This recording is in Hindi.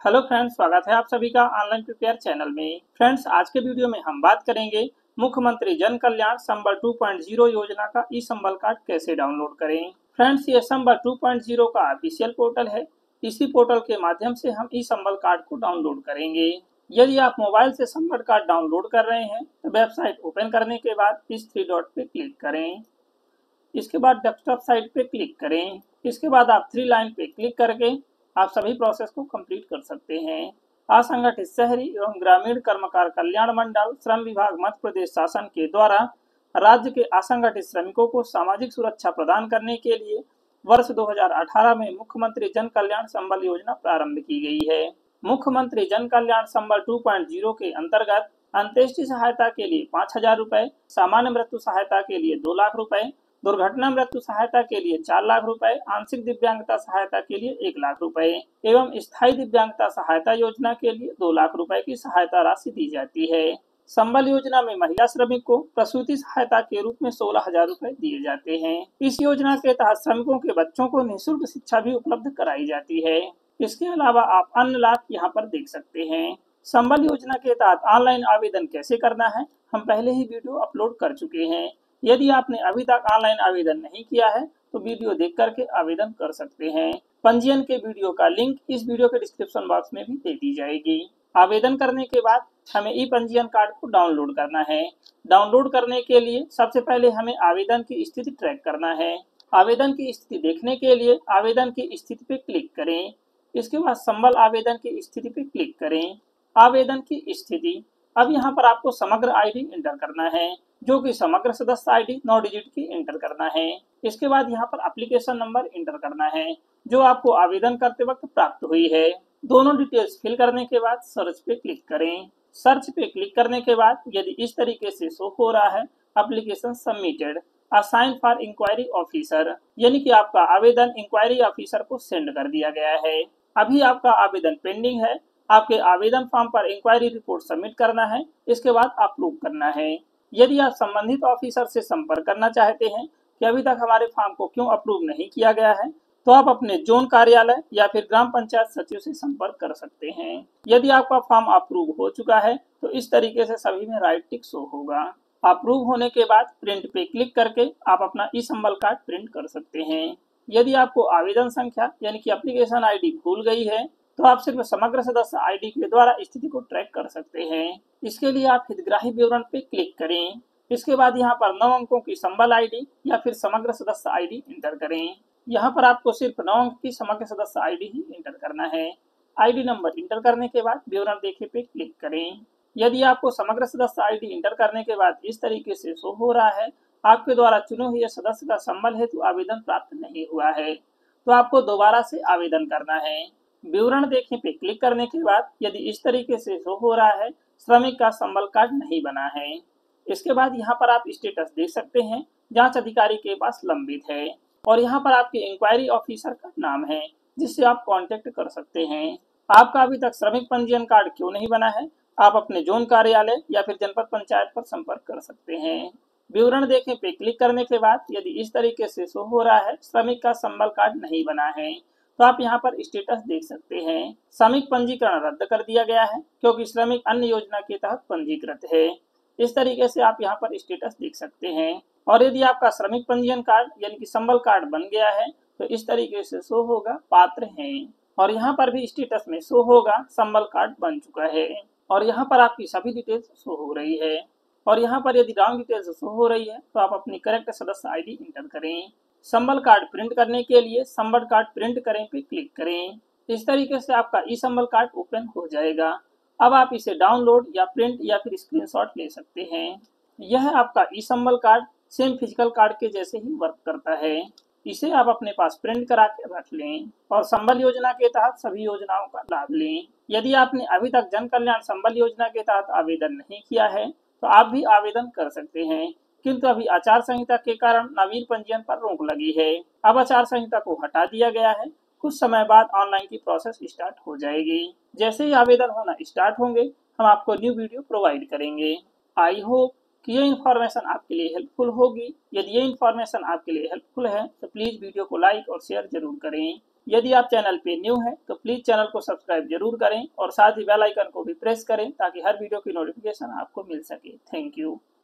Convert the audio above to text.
हेलो फ्रेंड्स, स्वागत है आप सभी का ऑनलाइन प्रिपेयर चैनल में। फ्रेंड्स, आज के वीडियो में हम बात करेंगे मुख्यमंत्री जन कल्याण संबल 2.0 योजना का ई संबल कार्ड कैसे डाउनलोड करें। फ्रेंड्स, ये संबल 2.0 का ऑफिशियल पोर्टल है। इसी पोर्टल के माध्यम से हम ई संबल कार्ड को डाउनलोड करेंगे। यदि आप मोबाइल से संबल कार्ड डाउनलोड कर रहे हैं तो वेबसाइट ओपन करने के बाद इस 3 डॉट पे क्लिक करें। इसके बाद डेस्कटॉप साइट पे क्लिक करें। इसके बाद आप 3 लाइन पे क्लिक करके आप सभी प्रोसेस को कंप्लीट कर सकते हैं। असंगठित शहरी एवं ग्रामीण कर्मकार कल्याण मंडल श्रम विभाग मध्य प्रदेश शासन के द्वारा राज्य के असंगठित श्रमिकों को सामाजिक सुरक्षा प्रदान करने के लिए वर्ष 2018 में मुख्यमंत्री जन कल्याण संबल योजना प्रारंभ की गई है। मुख्यमंत्री जन कल्याण संबल 2.0 के अंतर्गत अंत्येष्टि सहायता के लिए 5,000 रुपए, सामान्य मृत्यु सहायता के लिए 2 लाख रुपए, दुर्घटना मृत्यु सहायता के लिए 4 लाख रुपए, आंशिक दिव्यांगता सहायता के लिए 1 लाख रुपए एवं स्थायी दिव्यांगता सहायता योजना के लिए 2 लाख रुपए की सहायता राशि दी जाती है। संबल योजना में महिला श्रमिक को प्रसूति सहायता के रूप में 16,000 रुपए दिए जाते हैं। इस योजना के तहत श्रमिकों के बच्चों को निःशुल्क शिक्षा भी उपलब्ध कराई जाती है। इसके अलावा आप अन्य लाभ यहाँ पर देख सकते हैं। संबल योजना के तहत ऑनलाइन आवेदन कैसे करना है, हम पहले ही वीडियो अपलोड कर चुके हैं। यदि आपने अभी तक ऑनलाइन आवेदन नहीं किया है तो वीडियो देख करके आवेदन कर सकते हैं। पंजीयन के वीडियो का लिंक इस वीडियो के डिस्क्रिप्शन बॉक्स में भी दे दी जाएगी। आवेदन करने के बाद हमें ई पंजीयन कार्ड को डाउनलोड करना है। डाउनलोड करने के लिए सबसे पहले हमें आवेदन की स्थिति ट्रैक करना है। आवेदन की स्थिति देखने के लिए आवेदन की स्थिति पे क्लिक करें। इसके बाद संबल आवेदन की स्थिति पे क्लिक करें। आवेदन की स्थिति, अब यहाँ पर आपको समग्र आईडी एंटर करना है, जो कि समग्र सदस्य आईडी 9 डिजिट की एंटर करना है। इसके बाद यहाँ पर एप्लीकेशन नंबर एंटर करना है, जो आपको आवेदन करते वक्त प्राप्त हुई है। दोनों डिटेल्स फिल करने के बाद सर्च पे क्लिक करें। सर्च पे क्लिक करने के बाद यदि इस तरीके से शो हो रहा है application submitted, assign for inquiry officer, यानी कि आपका आवेदन इंक्वायरी ऑफिसर को सेंड कर दिया गया है। अभी आपका आवेदन पेंडिंग है। आपके आवेदन फॉर्म पर इंक्वायरी रिपोर्ट सबमिट करना है। इसके बाद अप्रूव करना है। यदि आप संबंधित ऑफिसर से संपर्क करना चाहते हैं कि अभी तक हमारे फॉर्म को क्यों अप्रूव नहीं किया गया है, तो आप अपने जोन कार्यालय या फिर ग्राम पंचायत सचिव से संपर्क कर सकते हैं। यदि आपका फॉर्म अप्रूव हो चुका है तो इस तरीके से सभी में राइट टिक शो होगा। अप्रूव होने के बाद प्रिंट पे क्लिक करके आप अपना ई संबल कार्ड प्रिंट कर सकते हैं। यदि आपको आवेदन संख्या यानी कि एप्लीकेशन आईडी भूल गई है तो आप सिर्फ समग्र सदस्य आईडी के द्वारा स्थिति को ट्रैक कर सकते हैं। इसके लिए आप हितग्राही विवरण पे क्लिक करें। इसके बाद यहाँ पर 9 अंकों की संबल आईडी या फिर समग्र सदस्य आईडी एंटर करें। यहाँ पर आपको सिर्फ 9 अंक की समग्र सदस्य आईडी ही एंटर करना है। आईडी नंबर एंटर करने के बाद विवरण देखे पे क्लिक करें। यदि आपको समग्र सदस्य आईडी एंटर करने के बाद इस तरीके से शो हो रहा है आपके द्वारा चुने हुए सदस्य का संबल हेतु आवेदन प्राप्त नहीं हुआ है, तो आपको दोबारा से आवेदन करना है। विवरण देखें पे क्लिक करने के बाद यदि इस तरीके से शो हो रहा है श्रमिक का संबल कार्ड नहीं बना है। इसके बाद यहाँ पर आप स्टेटस देख सकते हैं, जांच अधिकारी के पास लंबित है, और यहाँ पर आपके इंक्वायरी ऑफिसर का नाम है जिससे आप कांटेक्ट कर सकते हैं। आपका अभी तक श्रमिक पंजीयन कार्ड क्यों नहीं बना है, आप अपने जोन कार्यालय या फिर जनपद पंचायत पर संपर्क कर सकते हैं। विवरण देखें पे क्लिक करने के बाद यदि इस तरीके से शो हो रहा है श्रमिक का संबल कार्ड नहीं बना है, तो आप यहाँ पर स्टेटस देख सकते हैं। श्रमिक पंजीकरण रद्द कर दिया गया है क्योंकि श्रमिक अन्य योजना के तहत पंजीकृत है। इस तरीके से आप यहाँ पर स्टेटस देख सकते हैं। और यदि आपका श्रमिक पंजीयन कार्ड यानी कि संबल कार्ड बन गया है तो इस तरीके से शो होगा पात्र हैं, और यहाँ पर भी स्टेटस में शो होगा संबल कार्ड बन चुका है, और यहाँ पर आपकी सभी डिटेल्स शो हो रही है। और यहाँ पर यदि रॉन्ग डिटेल्स शो हो रही है तो आप अपनी करेक्ट सदस्य आईडी एंटर करें। संबल कार्ड प्रिंट करने के लिए संबल कार्ड प्रिंट करें पे क्लिक करें। इस तरीके से आपका ई संबल कार्ड ओपन हो जाएगा। अब आप इसे डाउनलोड या प्रिंट या फिर स्क्रीनशॉट ले सकते हैं। यह आपका e Sambal card same physical card के जैसे ही वर्क करता है। इसे आप अपने पास प्रिंट करा के रख लें और संबल योजना के तहत सभी योजनाओं का लाभ लें। यदि आपने अभी तक जन कल्याण संबल योजना के तहत आवेदन नहीं किया है तो आप भी आवेदन कर सकते हैं, किंतु अभी आचार संहिता के कारण नवीन पंजीयन पर रोक लगी है। अब आचार संहिता को हटा दिया गया है। कुछ समय बाद ऑनलाइन की प्रोसेस स्टार्ट हो जाएगी। जैसे ही आवेदन होना स्टार्ट होंगे हम आपको न्यू वीडियो प्रोवाइड करेंगे। आई होप कि ये इन्फॉर्मेशन आपके लिए हेल्पफुल होगी। यदि ये इन्फॉर्मेशन आपके लिए हेल्पफुल है तो प्लीज़ वीडियो को लाइक और शेयर जरूर करें। यदि आप चैनल पे न्यू हैं तो प्लीज चैनल को सब्सक्राइब जरूर करें और साथ ही बेल आइकन को भी प्रेस करें ताकि हर वीडियो की नोटिफिकेशन आपको मिल सके। Thank you.